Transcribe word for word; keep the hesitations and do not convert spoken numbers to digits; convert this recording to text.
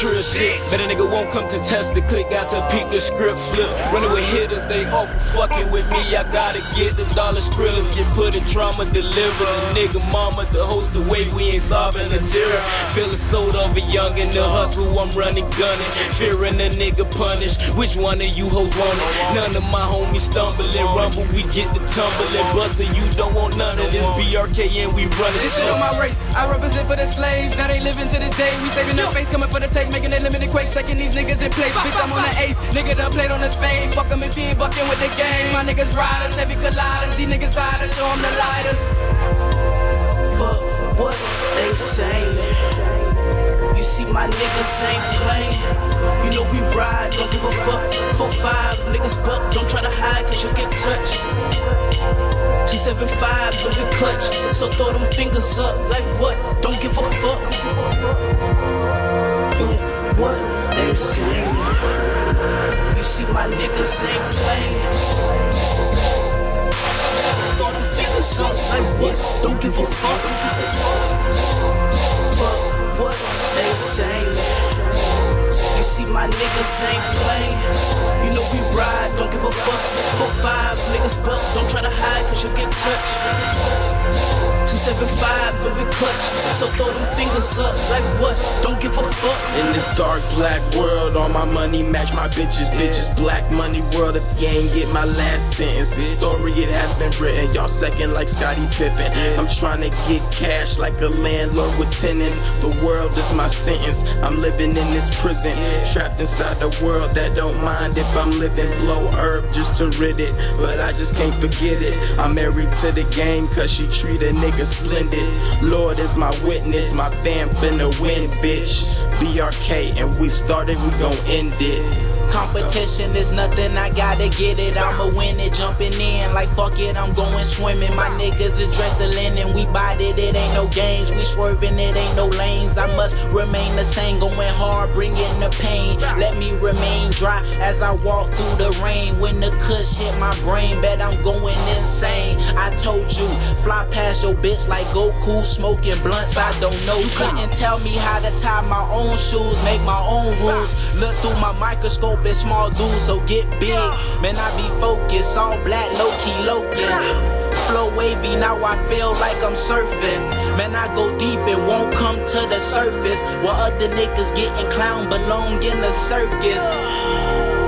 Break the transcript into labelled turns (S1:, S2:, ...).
S1: trill shit. But a nigga won't come to test the click, got to peek the script slip. Running with hitters, they awful fucking with me. I gotta get the dollar skrillers, get put in trauma, deliver the nigga mama to host the way we ain't solving the terror. Feeling sold over young in the hustle, I'm running gunning. Fearing a nigga punish, which one of you hoes want it? None of my homies stumbling, rumble, we get the tumbling. Buster, you don't want none of this B R K and we run it.
S2: This shit on my race, I represent for the slaves. Now they living to this day, we saving their face, coming for the take, making a limited quake, shaking these niggas in place. Bitch, I'm on the ace, nigga done played on the spade. Fuck em if he ain't bucking with the game. My niggas riders, heavy colliders, these niggas hiders, show them the lighters.
S3: Fuck what they say. You see my niggas ain't playing. You know we ride, don't give a fuck. four five, niggas buck, don't try to hide cause you'll get touched. two seven five, you'll get clutch. So throw them fingers up like what? Don't give a fuck. Fuck what they say. You see my niggas ain't playing. Throw them fingers up like what? Don't give a fuck. Fuck what they say. You see my niggas ain't playing. You know we ride, don't give a fuck. four five, niggas buck, don't try to hide cause you'll get touched. two seven five, and we clutch. So throw them fingers up like what? Don't give a fuck.
S4: In this dark black world, all my money match my bitches. Bitches, black money world, if you ain't get my last sentence. This story, it has been written. Y'all second like Scottie Pippen. I'm trying to get cash like a landlord with tenants. The world is my sentence. I'm living in this prison, trapped inside the world that don't mind if I'm living. Blow herb just to rid it, but I just can't forget it. I'm married to the game cause she treat a nigga splendid. Lord is my witness, my fam finna win, bitch. B R K and we started, we gon' end it.
S3: Competition is nothing, I gotta get it. I'ma win it, jumping in like fuck it, I'm going swimming. My niggas is dressed in linen, we bought it, it ain't no games. We swerving, it ain't no lanes. I must remain the same, going hard, bringing the pain. Let me remain dry as I walk through the rain. When the kush hit my brain, bet I'm going insane. I told you, fly past your bitch like Goku, smoking blunts, I don't know. You couldn't tell me how to tie my own shoes, make my own rules. Look through my microscope, it's small dudes, so get big. Man, I be focused, all black, low-key, loking. Flow wavy, now I feel like I'm surfing. Man, I go deep, it won't come to the surface. While other niggas getting clown belong in the circus.